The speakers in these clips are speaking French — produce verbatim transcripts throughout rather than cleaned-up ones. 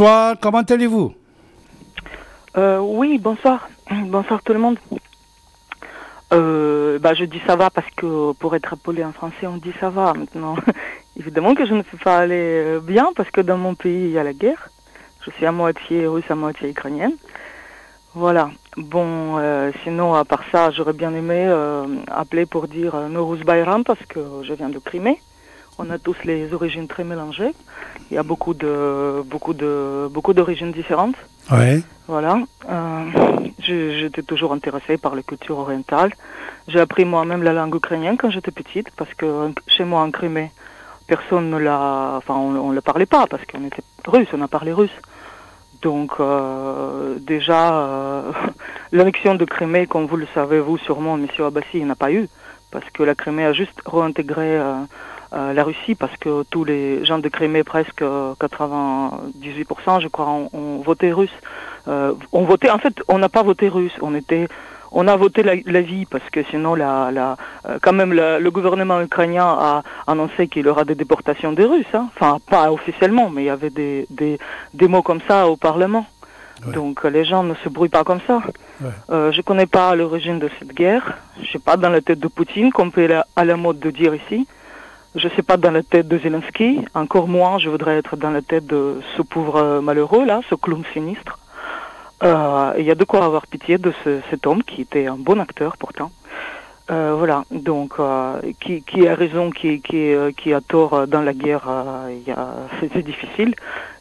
Bonsoir, comment allez-vous? euh, Oui, bonsoir. Bonsoir tout le monde. Euh, bah, je dis ça va parce que pour être poli en français, on dit ça va maintenant. Évidemment que je ne suis pas allée bien parce que dans mon pays, il y a la guerre. Je suis à moitié russe, à moitié ukrainienne. Voilà. Bon, euh, sinon, à part ça, j'aurais bien aimé euh, appeler pour dire euh, Nowruz Bayram parce que je viens de Crimée. On a tous les origines très mélangées. Il y a beaucoup de beaucoup de beaucoup d'origines différentes. Oui. Voilà. Euh, j'étais toujours intéressée par la culture orientale. J'ai appris moi-même la langue ukrainienne quand j'étais petite parce que chez moi en Crimée, personne ne l'a, enfin on, ne le parlait pas parce qu'on était russe, on a parlé russe. Donc euh, déjà euh, l'annexion de Crimée, comme vous le savez vous sûrement, Monsieur Abbasi, il n'a pas eu parce que la Crimée a juste réintégré euh, euh, la Russie parce que tous les gens de Crimée, presque quatre-vingt-dix-huit pour cent je crois, ont, ont voté russe. Euh, on votait, en fait, on n'a pas voté russe, on était, on a voté la, la vie parce que sinon, la, la, euh, quand même, la, le gouvernement ukrainien a annoncé qu'il y aura des déportations des Russes. Hein. Enfin, pas officiellement, mais il y avait des, des, des mots comme ça au Parlement. Ouais. Donc les gens ne se brouillent pas comme ça. Ouais. Euh, je connais pas l'origine de cette guerre. Je suis pas dans la tête de Poutine, comme peut être à la mode de dire ici. Je suis pas dans la tête de Zelensky. Encore moins, je voudrais être dans la tête de ce pauvre malheureux là, ce clown sinistre. Euh, il y a de quoi avoir pitié de ce, cet homme qui était un bon acteur pourtant. Euh, voilà, donc euh, qui, qui a raison, qui, qui, qui a tort dans la guerre, euh, il y a, c'est difficile.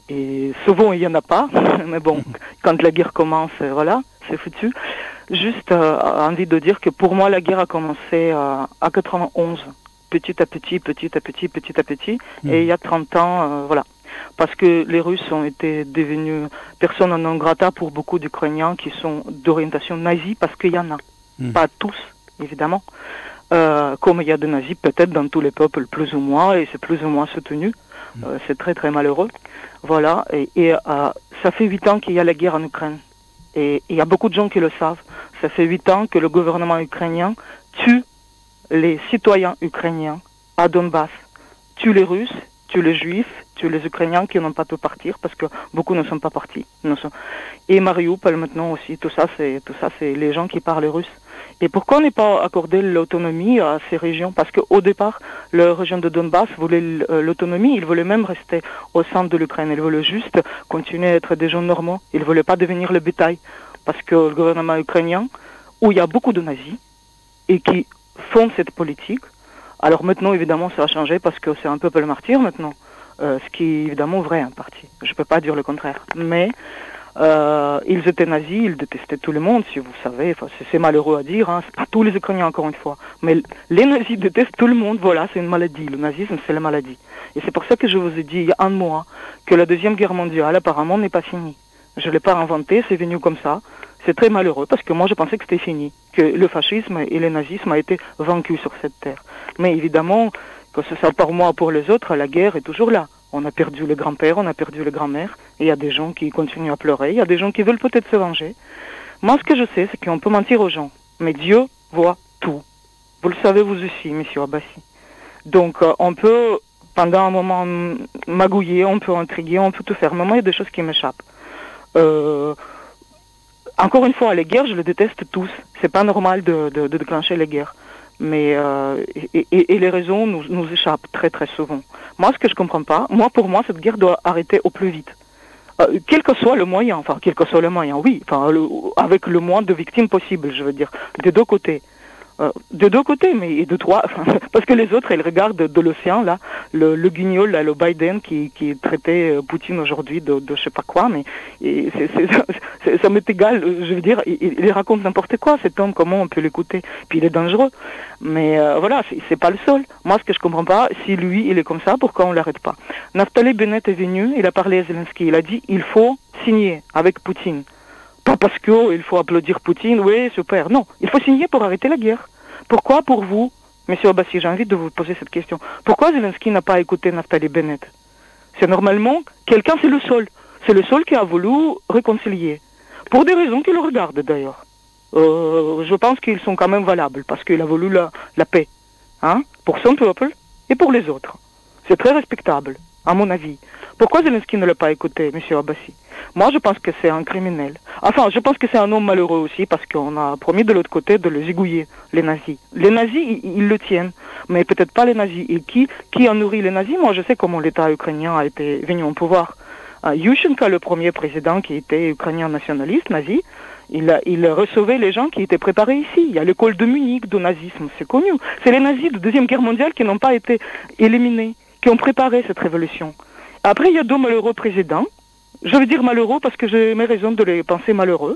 Et souvent il y en a pas, mais bon, quand la guerre commence, voilà, c'est foutu. Juste euh, envie de dire que pour moi la guerre a commencé euh, à quatre-vingt-onze, petit à petit, petit à petit, petit à petit, mmh. Et il y a trente ans, euh, voilà. Parce que les Russes ont été devenus personnes non grata pour beaucoup d'Ukrainiens qui sont d'orientation nazie, parce qu'il y en a. Mmh. Pas tous, évidemment. Euh, comme il y a des nazis, peut-être dans tous les peuples, plus ou moins, et c'est plus ou moins soutenu. Mmh. Euh, c'est très très malheureux. Voilà, et, et euh, ça fait huit ans qu'il y a la guerre en Ukraine. Et il y a beaucoup de gens qui le savent. Ça fait huit ans que le gouvernement ukrainien tue les citoyens ukrainiens à Donbass. Tue les Russes, tue les Juifs, tue les Ukrainiens qui n'ont pas pu partir parce que beaucoup ne sont pas partis. Ne sont... Et Mariupol maintenant aussi, tout ça, c'est tout ça, c'est les gens qui parlent russe. Et pourquoi n'est pas accordé l'autonomie à ces régions? Parce qu'au départ, la région de Donbass voulait l'autonomie, ils voulaient même rester au centre de l'Ukraine, ils voulaient juste continuer à être des gens normaux, ils ne voulaient pas devenir le bétail. Parce que le gouvernement ukrainien, où il y a beaucoup de nazis, et qui font cette politique, alors maintenant évidemment ça a changé parce que c'est un peuple martyr maintenant, euh, ce qui est évidemment vrai en partie, je ne peux pas dire le contraire, mais Euh, ils étaient nazis, ils détestaient tout le monde, si vous savez. Enfin, c'est malheureux à dire, hein. C'est pas tous les Ukrainiens encore une fois. Mais les nazis détestent tout le monde, voilà, c'est une maladie. Le nazisme, c'est la maladie. Et c'est pour ça que je vous ai dit il y a un mois que la Deuxième Guerre mondiale apparemment n'est pas finie. Je ne l'ai pas inventé, c'est venu comme ça. C'est très malheureux parce que moi je pensais que c'était fini, que le fascisme et le nazisme a été vaincus sur cette terre. Mais évidemment, que ce soit pour moi ou pour les autres, la guerre est toujours là. On a perdu le grand-père, on a perdu le grand-mère, et il y a des gens qui continuent à pleurer, il y a des gens qui veulent peut-être se venger. Moi, ce que je sais, c'est qu'on peut mentir aux gens, mais Dieu voit tout. Vous le savez vous aussi, Monsieur Abbasi. Donc, euh, on peut, pendant un moment, magouiller, on peut intriguer, on peut tout faire, mais moi, il y a des choses qui m'échappent. Euh, encore une fois, les guerres, je les déteste tous. C'est pas normal de, de, de déclencher les guerres. Mais euh, et, et, et les raisons nous, nous échappent très très souvent. Moi, ce que je comprends pas, moi pour moi, cette guerre doit arrêter au plus vite. Euh, quel que soit le moyen, enfin quel que soit le moyen, oui, enfin le, avec le moins de victimes possible, je veux dire, des deux côtés. Euh, de deux côtés, mais et de trois, parce que les autres, ils regardent de l'océan, là, le, le guignol, là, le Biden, qui, qui traitait Poutine aujourd'hui de, de je sais pas quoi, mais c'est, c'est, c'est, ça m'est égal, je veux dire, il, il raconte n'importe quoi, cet homme, comment on peut l'écouter, puis il est dangereux, mais euh, voilà, c'est, c'est pas le seul. Moi, ce que je comprends pas, si lui, il est comme ça, pourquoi on l'arrête pas? Naftali Bennett est venu, il a parlé à Zelensky, il a dit, il faut signer avec Poutine. Pas parce qu'il faut applaudir Poutine, oui, super. Non, il faut signer pour arrêter la guerre. Pourquoi pour vous, Monsieur Abbasi, j'ai envie de vous poser cette question. Pourquoi Zelensky n'a pas écouté Naftali Bennett? C'est normalement, quelqu'un, c'est le seul. C'est le seul qui a voulu réconcilier. Pour des raisons qui le regardent d'ailleurs. Euh, je pense qu'ils sont quand même valables, parce qu'il a voulu la, la paix. Hein, pour son peuple et pour les autres. C'est très respectable, à mon avis. Pourquoi Zelensky ne l'a pas écouté, M. Abbassi? Moi, je pense que c'est un criminel. Enfin, je pense que c'est un homme malheureux aussi, parce qu'on a promis de l'autre côté de les zigouiller, les nazis. Les nazis, ils, ils le tiennent, mais peut-être pas les nazis. Et qui, qui a nourri les nazis? Moi, je sais comment l'État ukrainien a été venu au pouvoir. Uh, Yushchenko, le premier président qui était ukrainien nationaliste, nazi, il, a, il recevait les gens qui étaient préparés ici. Il y a l'école de Munich de nazisme, c'est connu. C'est les nazis de Deuxième Guerre mondiale qui n'ont pas été éliminés, qui ont préparé cette révolution. Après, il y a deux malheureux présidents. Je veux dire malheureux parce que j'ai mes raisons de les penser malheureux.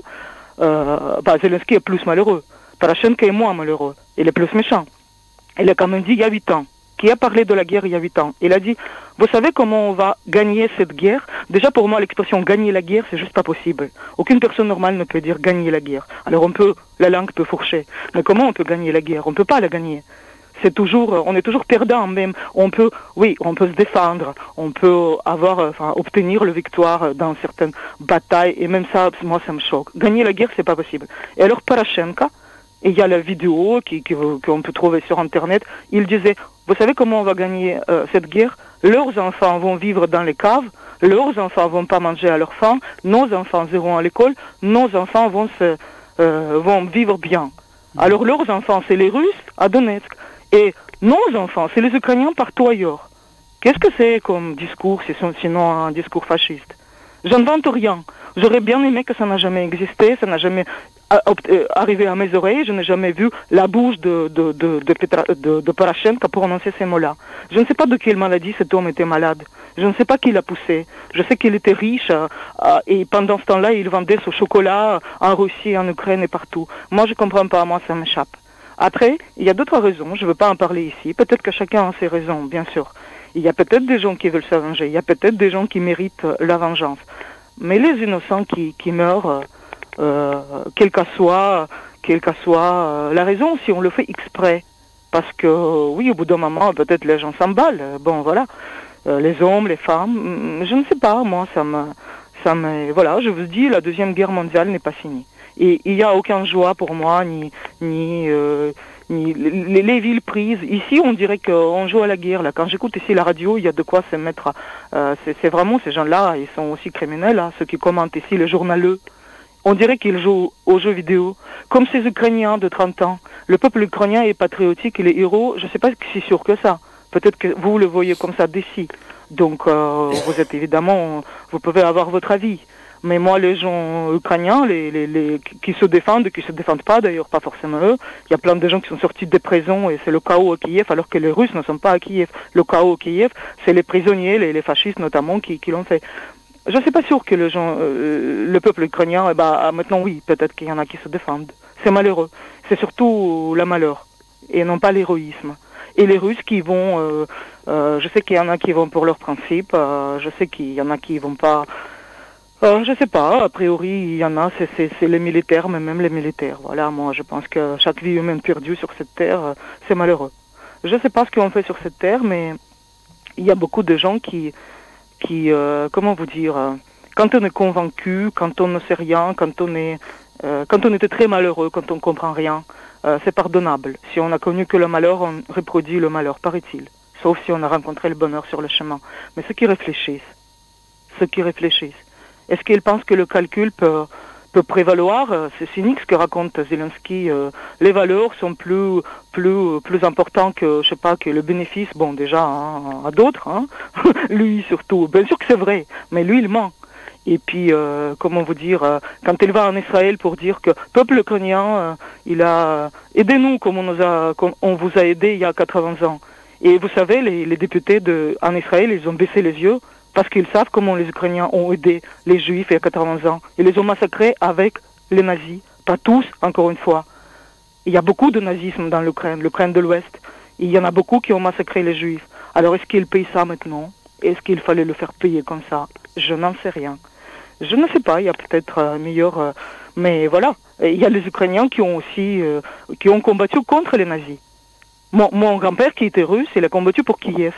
Euh, bah, Zelensky est plus malheureux. Poroshenko est moins malheureux. Il est plus méchant. Il a quand même dit il y a huit ans. Qui a parlé de la guerre il y a huit ans. Il a dit, vous savez comment on va gagner cette guerre? Déjà pour moi l'expression gagner la guerre c'est juste pas possible. Aucune personne normale ne peut dire gagner la guerre. Alors on peut, la langue peut fourcher. Mais comment on peut gagner la guerre? On peut pas la gagner. C'est toujours, on est toujours perdant même. On peut, oui, on peut se défendre, on peut avoir, enfin, obtenir la victoire dans certaines batailles, et même ça, moi, ça me choque. Gagner la guerre, c'est pas possible. Et alors, Poroshenko, et il y a la vidéo qui, qui, qu'on peut trouver sur Internet, il disait, vous savez comment on va gagner euh, cette guerre? Leurs enfants vont vivre dans les caves, leurs enfants vont pas manger à leur faim, nos enfants iront à l'école, nos enfants vont se, euh, vont vivre bien. Alors leurs enfants, c'est les Russes à Donetsk. Et nos enfants, c'est les Ukrainiens partout ailleurs. Qu'est-ce que c'est comme discours, sinon un discours fasciste? J'invente rien. J'aurais bien aimé que ça n'a jamais existé, ça n'a jamais arrivé à mes oreilles. Je n'ai jamais vu la bouche de, de, de, de, Petra, de, de Poroshenko prononcer ces mots-là. Je ne sais pas de quelle maladie cet homme était malade. Je ne sais pas qui l'a poussé. Je sais qu'il était riche euh, et pendant ce temps-là, il vendait son chocolat en Russie, en Ukraine et partout. Moi, je ne comprends pas. Moi, ça m'échappe. Après, il y a d'autres raisons, je ne veux pas en parler ici, peut-être que chacun a ses raisons, bien sûr. Il y a peut-être des gens qui veulent se venger, il y a peut-être des gens qui méritent la vengeance. Mais les innocents qui, qui meurent, euh, quelle que soit, quelle que soit euh, la raison, si on le fait exprès, parce que, euh, oui, au bout d'un moment, peut-être les gens s'emballent, bon, voilà, euh, les hommes, les femmes, je ne sais pas, moi, ça me, ça me, voilà, je vous dis, la Deuxième Guerre mondiale n'est pas finie. Et il n'y a aucune joie pour moi, ni, ni, euh, ni les, les villes prises. Ici, on dirait qu'on joue à la guerre. Là, quand j'écoute ici la radio, il y a de quoi se mettre. Euh, c'est vraiment ces gens-là, ils sont aussi criminels, hein, ceux qui commentent ici, les journaleux. On dirait qu'ils jouent aux jeux vidéo, comme ces Ukrainiens de trente ans. Le peuple ukrainien est patriotique, il est héros. Je ne sais pas si c'est sûr que ça. Peut-être que vous le voyez comme ça d'ici. Donc, euh, vous êtes évidemment, vous pouvez avoir votre avis. Mais moi, les gens ukrainiens, les, les, les, qui se défendent, qui se défendent pas, d'ailleurs, pas forcément eux, il y a plein de gens qui sont sortis des prisons et c'est le chaos à Kiev, alors que les Russes ne sont pas à Kiev. Le chaos à Kiev, c'est les prisonniers, les, les fascistes notamment, qui, qui l'ont fait. Je ne suis pas sûr que les gens, euh, le peuple ukrainien, eh ben, maintenant oui, peut-être qu'il y en a qui se défendent. C'est malheureux. C'est surtout le malheur et non pas l'héroïsme. Et les Russes qui vont, euh, euh, je sais qu'il y en a qui vont pour leurs principes, euh, je sais qu'il y en a qui vont pas. Euh, je sais pas, a priori, il y en a, c'est les militaires, mais même les militaires. Voilà, moi, je pense que chaque vie humaine perdue sur cette terre, euh, c'est malheureux. Je sais pas ce qu'on fait sur cette terre, mais il y a beaucoup de gens qui, qui euh, comment vous dire, euh, quand on est convaincu, quand on ne sait rien, quand on est, euh, quand on était très malheureux, quand on comprend rien, euh, c'est pardonnable. Si on a connu que le malheur, on reproduit le malheur, paraît-il. Sauf si on a rencontré le bonheur sur le chemin. Mais ceux qui réfléchissent, ceux qui réfléchissent, est-ce qu'ils pensent que le calcul peut, peut prévaloir? C'est cynique ce que raconte Zelensky. Euh, les valeurs sont plus, plus, plus importantes que, je sais pas, que le bénéfice. Bon, déjà, hein, à d'autres, hein. Lui surtout. Bien sûr que c'est vrai, mais lui, il ment. Et puis, euh, comment vous dire, euh, quand il va en Israël pour dire que peuple ukrainien, euh, il a aidé nous comme on nous a, comme on vous a aidé il y a quatre-vingts ans. Et vous savez, les, les députés de, en Israël, ils ont baissé les yeux. Parce qu'ils savent comment les Ukrainiens ont aidé les Juifs il y a quatre-vingts ans. Ils les ont massacrés avec les nazis. Pas tous, encore une fois. Il y a beaucoup de nazisme dans l'Ukraine, l'Ukraine de l'Ouest. Il y en a beaucoup qui ont massacré les Juifs. Alors est-ce qu'ils payent ça maintenant? Est-ce qu'il fallait le faire payer comme ça? Je n'en sais rien. Je ne sais pas, il y a peut-être euh, meilleur... Euh, mais voilà, et il y a les Ukrainiens qui ont aussi euh, qui ont combattu contre les nazis. Mon, mon grand-père qui était russe, il a combattu pour Kiev.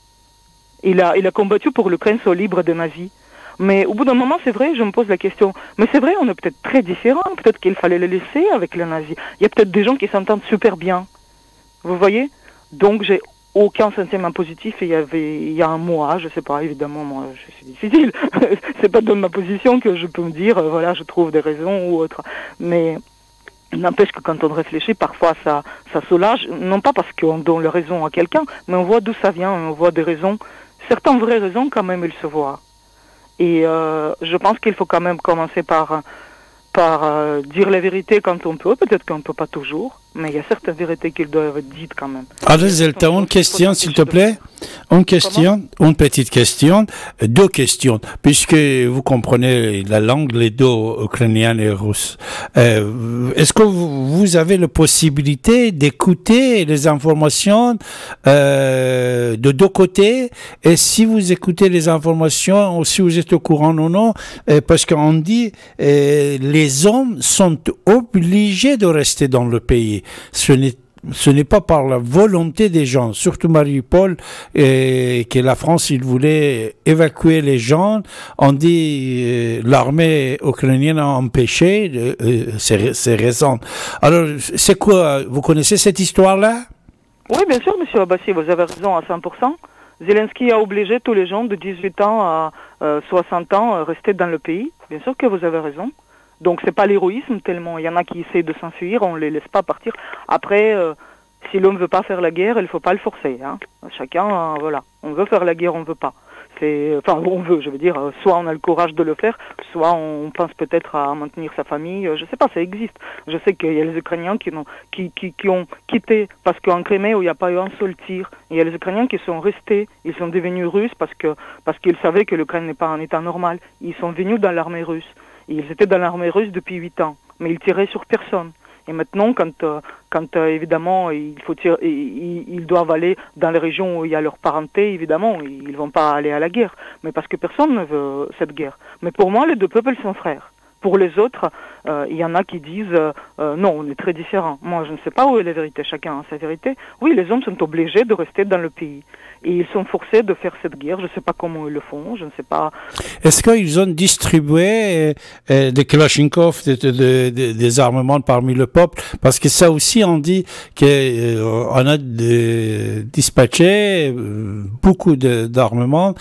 Il a, il a combattu pour l'Ukraine soit libre des nazis. Mais au bout d'un moment, c'est vrai, je me pose la question. Mais c'est vrai, on est peut-être très différents. Peut-être qu'il fallait les laisser avec les nazis. Il y a peut-être des gens qui s'entendent super bien. Vous voyez? Donc j'ai aucun sentiment positif. Et il y avait, il y a un mois, je sais pas, évidemment, moi, c'est difficile. C'est pas dans ma position que je peux me dire, euh, voilà, je trouve des raisons ou autre. Mais il n'empêche que quand on réfléchit, parfois ça, ça soulage, non pas parce qu'on donne la raison à quelqu'un, mais on voit d'où ça vient, on voit des raisons, certaines vraies raisons quand même, elles se voient. Et euh, je pense qu'il faut quand même commencer par, par euh, dire la vérité quand on peut, peut-être qu'on ne peut pas toujours, mais il y a certaines vérités qui doivent être dites quand même. Alors, Zelta, une question, s'il te plaît. Une question, Comment? une petite question, deux questions, puisque vous comprenez la langue, les deux, ukrainienne et russe. Euh, est-ce que vous, vous avez la possibilité d'écouter les informations euh, de deux côtés? Et si vous écoutez les informations, ou si vous êtes au courant ou non, euh, parce qu'on dit euh, les hommes sont obligés de rester dans le pays. Ce n'est Ce n'est pas par la volonté des gens, surtout Mariupol, et que la France, il voulait évacuer les gens. On dit euh, l'armée ukrainienne a empêché, euh, c'est, c'est récent. Alors, c'est quoi? Vous connaissez cette histoire-là? Oui, bien sûr, monsieur Abbassi, vous avez raison à cent pour cent. Zelensky a obligé tous les gens de dix-huit ans à euh, soixante ans à rester dans le pays. Bien sûr que vous avez raison. Donc c'est pas l'héroïsme tellement, il y en a qui essaient de s'enfuir, on les laisse pas partir. Après, euh, si l'homme veut pas faire la guerre, il faut pas le forcer. Hein. Chacun, euh, voilà, on veut faire la guerre, on veut pas. C'est, enfin, on veut, je veux dire, soit on a le courage de le faire, soit on pense peut-être à maintenir sa famille. Je sais pas, ça existe. Je sais qu'il y a les Ukrainiens qui, n'ont, qui, qui, qui ont quitté parce qu'en Crimée où il n'y a pas eu un seul tir, il y a les Ukrainiens qui sont restés, ils sont devenus russes parce que parce qu'ils savaient que l'Ukraine n'est pas en état normal. Ils sont venus dans l'armée russe. Ils étaient dans l'armée russe depuis huit ans, mais ils tiraient sur personne. Et maintenant, quand, euh, quand euh, évidemment, il faut tirer, ils, ils doivent aller dans les régions où il y a leur parenté, évidemment, ils ne vont pas aller à la guerre. Mais parce que personne ne veut cette guerre. Mais pour moi, les deux peuples sont frères. Pour les autres, euh, il y en a qui disent euh, euh, non, on est très différents. Moi, je ne sais pas où est la vérité. Chacun a sa vérité. Oui, les hommes sont obligés de rester dans le pays. Et ils sont forcés de faire cette guerre. Je ne sais pas comment ils le font. Je ne sais pas. Est-ce qu'ils ont distribué euh, des Kalachnikov, de, de, de, des armements parmi le peuple? Parce que ça aussi, on dit qu'on euh, a de, dispatché euh, beaucoup de, d'armements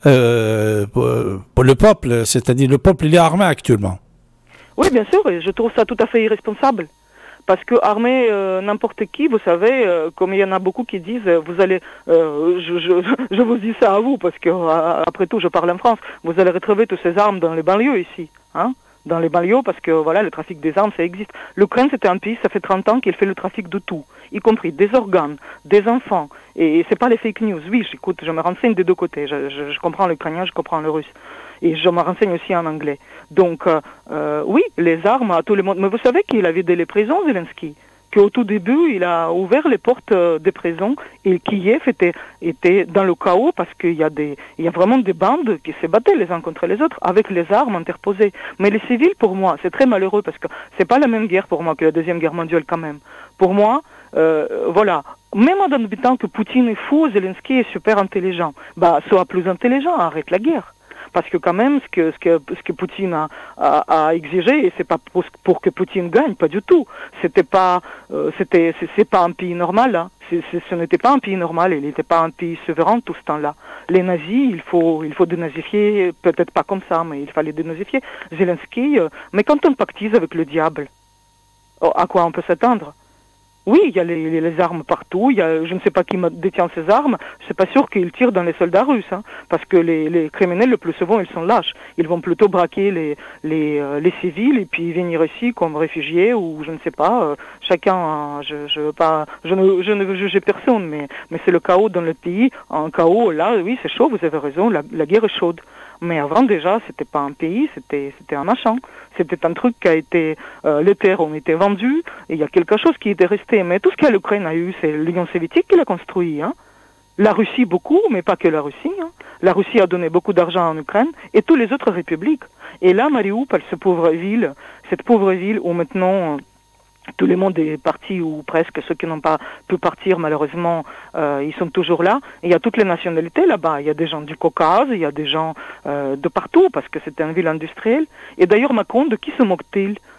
euh, pour, pour le peuple. C'est-à-dire le peuple, il est armé actuellement. Oui, bien sûr. Et je trouve ça tout à fait irresponsable. Parce que armer euh, n'importe qui, vous savez, euh, comme il y en a beaucoup qui disent, euh, vous allez, euh, je, je, je vous dis ça à vous, parce que euh, après tout, je parle en France, vous allez retrouver toutes ces armes dans les banlieues ici, hein, dans les banlieues, parce que voilà, le trafic des armes, ça existe. L'Ukraine, c'est un pays, ça fait trente ans qu'il fait le trafic de tout, y compris des organes, des enfants, et, et c'est pas les fake news. Oui, j'écoute, je me renseigne des deux côtés, je, je, je comprends l'ukrainien, je comprends le russe. Et je me renseigne aussi en anglais. Donc, euh, euh, oui, les armes à tout le monde. Mais vous savez qu'il a vidé les prisons, Zelensky, qu'au tout début, il a ouvert les portes euh, des prisons et Kiev était, était dans le chaos parce qu'il y a des, il y a vraiment des bandes qui se battaient les uns contre les autres avec les armes interposées. Mais les civils, pour moi, c'est très malheureux parce que c'est pas la même guerre pour moi que la Deuxième Guerre mondiale quand même. Pour moi, euh, voilà. Même en admettant que Poutine est fou, Zelensky est super intelligent. Bah, sois plus intelligent, arrête la guerre. Parce que quand même, ce que, ce que, ce que Poutine a, a, a exigé, et c'est pas pour, pour que Poutine gagne, pas du tout. C'était pas, euh, c'était, c'est, c'est pas un pays normal. Hein. C'est, c'est, ce n'était pas un pays normal. Il n'était pas un pays souverain tout ce temps-là. Les nazis, il faut, il faut dénazifier. Peut-être pas comme ça, mais il fallait dénazifier. Zelensky, euh, mais quand on pactise avec le diable, oh, à quoi on peut s'attendre? Oui, il y a les, les, les armes partout, il y a, je ne sais pas qui détient ces armes, c'est pas sûr qu'ils tirent dans les soldats russes, hein, parce que les, les criminels, le plus souvent, ils sont lâches. Ils vont plutôt braquer les, les, euh, les civils et puis venir ici comme réfugiés ou je ne sais pas, euh, chacun, euh, je, je veux pas, je ne, je ne veux juger personne, mais, mais c'est le chaos dans le pays, un chaos, là, oui, c'est chaud, vous avez raison, la, la guerre est chaude. Mais avant déjà, c'était pas un pays, c'était c'était un machin. C'était un truc qui a été, euh, les terres ont été vendues, et il y a quelque chose qui était resté. Mais tout ce que l'Ukraine a eu, c'est l'Union soviétique qui l'a construit. Hein. La Russie beaucoup, mais pas que la Russie. Hein. La Russie a donné beaucoup d'argent en Ukraine et toutes les autres républiques. Et là, Mariupol, cette pauvre ville, cette pauvre ville où maintenant tout le monde est parti, ou presque, ceux qui n'ont pas pu partir, malheureusement, euh, ils sont toujours là. Et il y a toutes les nationalités là-bas. Il y a des gens du Caucase, il y a des gens euh, de partout, parce que c'est une ville industrielle. Et d'ailleurs, Macron, de qui se moque-t-il?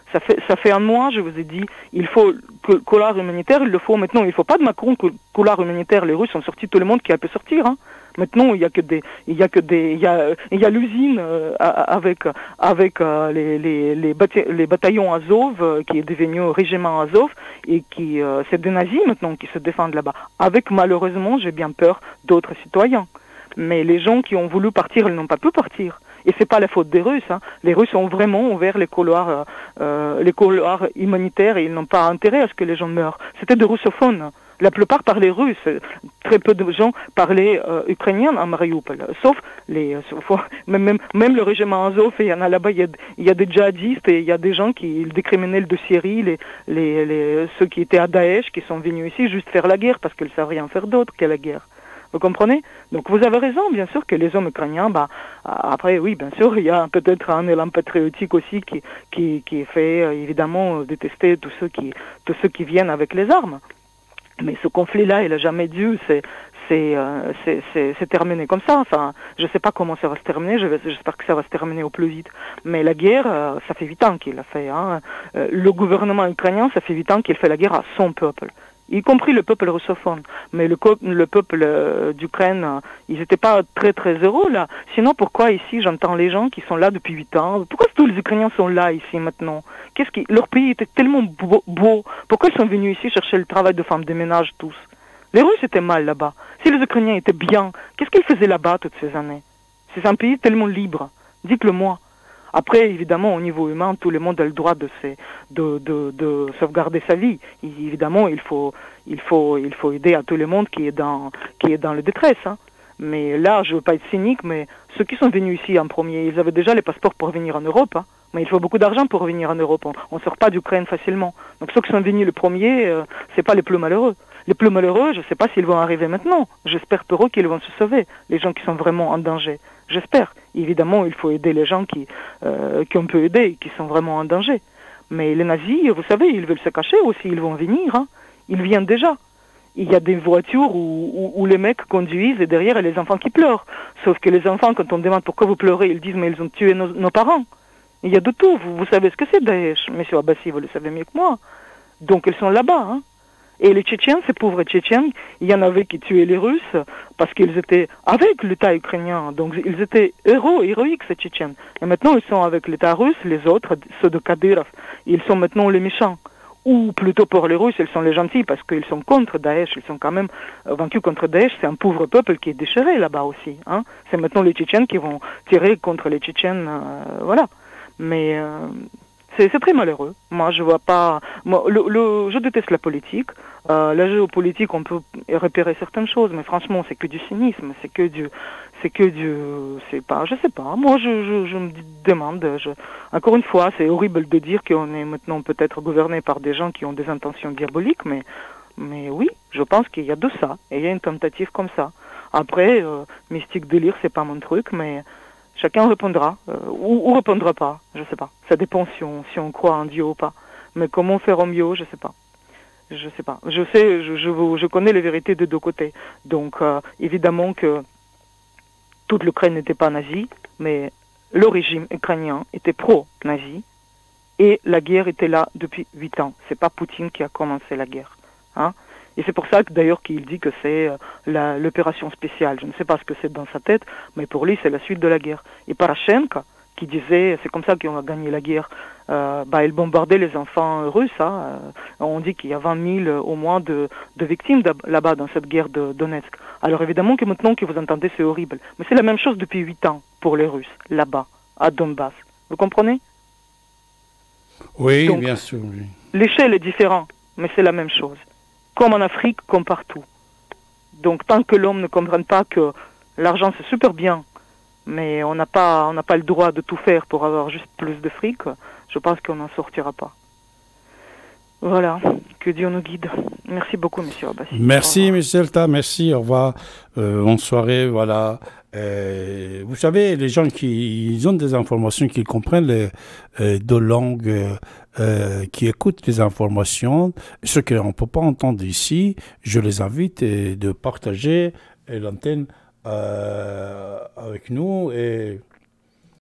Ça fait, ça fait un mois, je vous ai dit, il faut que couloir humanitaire, il le faut maintenant. Il ne faut pas de Macron, que couloir humanitaire. Les Russes ont sorti tout le monde qui a pu sortir. Hein. Maintenant, il y a que des, il y a que des, il y a, il y a l'usine euh, avec avec euh, les les les, bata les bataillons Azov euh, qui est devenu régiment Azov et qui euh, c'est des nazis maintenant qui se défendent là-bas. Avec malheureusement, j'ai bien peur d'autres citoyens. Mais les gens qui ont voulu partir, ils n'ont pas pu partir. Et c'est pas la faute des Russes. Hein. Les Russes ont vraiment ouvert les couloirs, euh, les couloirs humanitaires et ils n'ont pas intérêt à ce que les gens meurent. C'était des russophones. La plupart parlaient russe. Très peu de gens parlaient euh, ukrainien à Mariupol. Sauf les, euh, sauf, même, même, même le régiment Azov, il y en a là-bas, il y a, il y a des djihadistes et il y a des gens qui, des criminels de Syrie, les, les, les, ceux qui étaient à Daesh, qui sont venus ici juste faire la guerre parce qu'ils ne savent rien faire d'autre que la guerre. Vous comprenez? Donc vous avez raison, bien sûr, que les hommes ukrainiens, bah, après, oui, bien sûr, il y a peut-être un élan patriotique aussi qui, qui, qui fait, euh, évidemment, détester tous ceux qui, tous ceux qui viennent avec les armes. Mais ce conflit-là, il n'a jamais dû, c'est, c'est, euh, c'est, c'est, c'est terminé comme ça. Enfin, je ne sais pas comment ça va se terminer, j'espère que ça va se terminer au plus vite. Mais la guerre, euh, ça fait huit ans qu'il l'a fait. Hein. Euh, le gouvernement ukrainien, ça fait huit ans qu'il fait la guerre à son peuple. Y compris le peuple russophone. Mais le, le peuple euh, d'Ukraine, euh, ils n'étaient pas très très heureux là. Sinon, pourquoi ici, j'entends les gens qui sont là depuis huit ans, pourquoi tous les Ukrainiens sont là ici maintenant? Qu'est-ce qui, leur pays était tellement beau, beau. Pourquoi ils sont venus ici chercher le travail de femmes de ménage tous? Les Russes étaient mal là-bas. Si les Ukrainiens étaient bien, qu'est-ce qu'ils faisaient là-bas toutes ces années? C'est un pays tellement libre. Dites-le moi. Après, évidemment, au niveau humain, tout le monde a le droit de, de, de, de sauvegarder sa vie. Et évidemment, il faut, il, faut, il faut aider à tout le monde qui est dans, qui est dans la détresse. Hein. Mais là, je ne veux pas être cynique, mais ceux qui sont venus ici en premier, ils avaient déjà les passeports pour venir en Europe. Hein. Mais il faut beaucoup d'argent pour venir en Europe. On ne sort pas d'Ukraine facilement. Donc ceux qui sont venus le premier, euh, ce n'est pas les plus malheureux. Les plus malheureux, je ne sais pas s'ils vont arriver maintenant. J'espère pour eux qu'ils vont se sauver, les gens qui sont vraiment en danger. J'espère. Évidemment, il faut aider les gens qui, euh, qu'on peut aider, qui sont vraiment en danger. Mais les nazis, vous savez, ils veulent se cacher aussi, ils vont venir. Hein. Ils viennent déjà. Il y a des voitures où, où, où les mecs conduisent et derrière, il y a les enfants qui pleurent. Sauf que les enfants, quand on demande pourquoi vous pleurez, ils disent mais ils ont tué nos, nos parents. Il y a de tout. Vous, vous savez ce que c'est Daesh, monsieur Abbassi, vous le savez mieux que moi. Donc ils sont là-bas. Hein. Et les Tchétchènes, ces pauvres Tchétchènes, il y en avait qui tuaient les Russes parce qu'ils étaient avec l'État ukrainien. Donc ils étaient héros, héroïques, ces Tchétchènes. Et maintenant, ils sont avec l'État russe, les autres, ceux de Kadyrov. Ils sont maintenant les méchants. Ou plutôt pour les Russes, ils sont les gentils parce qu'ils sont contre Daesh. Ils sont quand même vaincus contre Daesh. C'est un pauvre peuple qui est déchiré là-bas aussi. Hein. C'est maintenant les Tchétchènes qui vont tirer contre les Tchétchènes. Euh, voilà. Mais... Euh, c'est très malheureux. Moi, je vois pas. Moi, le, le, je déteste la politique. Euh, la géopolitique, on peut repérer certaines choses, mais franchement, c'est que du cynisme, c'est que du, c'est que du, c'est pas, je sais pas. Moi, je, je, je me demande. Je, encore une fois, c'est horrible de dire qu'on est maintenant peut-être gouverné par des gens qui ont des intentions diaboliques, mais, mais oui, je pense qu'il y a de ça. Et il y a une tentative comme ça. Après, euh, mystique délire, c'est pas mon truc, mais chacun répondra, euh, ou, ou répondra pas, je sais pas. Ça dépend si on, si on croit en Dieu ou pas. Mais comment faire au mieux, je sais pas. Je sais pas. Je sais, je, je, je connais les vérités de deux côtés. Donc, euh, évidemment que toute l'Ukraine n'était pas nazie, mais le régime ukrainien était pro-nazi, et la guerre était là depuis huit ans. C'est pas Poutine qui a commencé la guerre. Hein. Et c'est pour ça que d'ailleurs qu'il dit que c'est euh, l'opération spéciale. Je ne sais pas ce que c'est dans sa tête, mais pour lui c'est la suite de la guerre. Et Poroshenko, qui disait c'est comme ça qu'on a gagné la guerre, euh, bah, il bombardait les enfants russes. Hein. On dit qu'il y a vingt mille au moins de, de victimes là-bas dans cette guerre de Donetsk. Alors évidemment que maintenant que vous entendez c'est horrible, mais c'est la même chose depuis huit ans pour les Russes, là-bas, à Donbass. Vous comprenez? Oui, donc, bien sûr. Oui. L'échelle est différente, mais c'est la même chose. Comme en Afrique, comme partout. Donc tant que l'homme ne comprenne pas que l'argent c'est super bien, mais on n'a pas, on n'a pas le droit de tout faire pour avoir juste plus de fric, je pense qu'on n'en sortira pas. Voilà, que Dieu nous guide. Merci beaucoup, monsieur Abbassi. Merci, monsieur Elta, merci, au revoir. Euh, bonne soirée, voilà. Euh, vous savez, les gens qui ils ont des informations, qui comprennent les euh, deux langues, euh, euh, qui écoutent les informations, ce qu'on ne peut pas entendre ici, je les invite euh, de partager l'antenne euh, avec nous et